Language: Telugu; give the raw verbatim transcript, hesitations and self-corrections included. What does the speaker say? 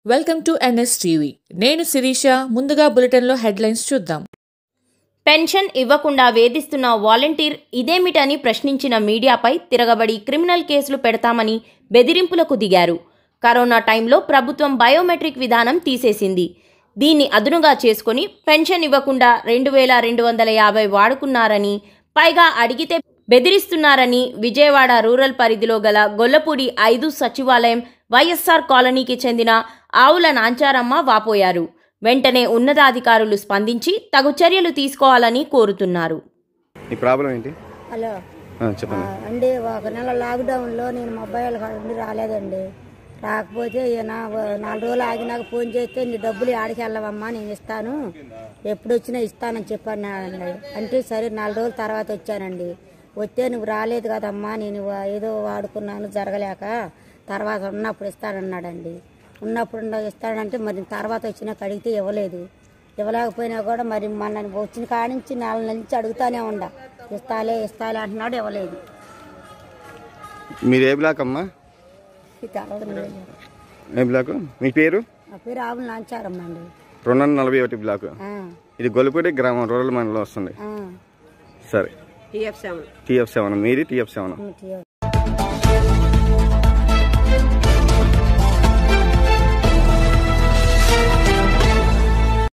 Welcome to NSTV. నేను శిరీష. ముందుగా బులెటిన్లో హెడ్లైన్స్ చూద్దాం. పెన్షన్ ఇవ్వకుండా వేధిస్తున్న వాలంటీర్ ఇదేమిటని ప్రశ్నించిన మీడియాపై తిరగబడి క్రిమినల్ కేసులు పెడతామని బెదిరింపులకు దిగారు. కరోనా టైంలో ప్రభుత్వం బయోమెట్రిక్ విధానం తీసేసింది. దీన్ని అదునుగా చేసుకుని పెన్షన్ ఇవ్వకుండా రెండు వేల రెండు వందల యాభై వాడుకున్నారని, పైగా అడిగితే బెదిరిస్తున్నారని విజయవాడ రూరల్ పరిధిలో గల గొల్లపూడి ఐదు సచివాలయం వైఎస్ఆర్ కాలనీకి చెందిన ఆవుల నాంచారమ్మ వాపోయారు. వెంటనే ఉన్నతాధికారులు స్పందించి తగు చర్యలు తీసుకోవాలని కోరుతున్నారు. హలో అండి, ఒక నెల లాక్డౌన్లో నేను మొబైల్ నుండి రాలేదండి. రాకపోతే ఈయన నాలుగు రోజులు ఆగినాక ఫోన్ చేస్తే నీ డబ్బులు ఆడికి వెళ్ళవమ్మా, నేను ఇస్తాను, ఎప్పుడు వచ్చినా ఇస్తానని చెప్పాను అన్నాడు. అంటే సరే నాలుగు రోజుల తర్వాత వచ్చానండి. వస్తే నువ్వు రాలేదు కదమ్మా, నేను ఏదో వాడుకున్నాను జరగలేక, తర్వాత ఉన్నప్పుడు ఇస్తానన్నాడండి. ఉన్నప్పుడు ఇస్తాడంటే మరి తర్వాత వచ్చినా అడిగితే ఇవ్వలేదు. ఇవ్వలేకపోయినా కూడా మరి మన వచ్చిన కాడి నుంచి నెల నుంచి అడుగుతానే ఉండ, ఇస్తాలే ఇస్తాలే అంటున్నాడు, ఇవ్వలేదు. మీరు ఏ బ్లాక్ అమ్మా? ఏ బ్లాక్? మీ పేరు? నా పేరు ఆవుల నాంచారమ్మ అండి. రెండు వందల నలభై ఒకటి బ్లాక్. ఇది గొల్లపూడి గ్రామం, రూరల్ మండలం వస్తుంది. సరే, టీఎఫ్ సెవెన్. మీది టీఎఫ్ సెవెన్.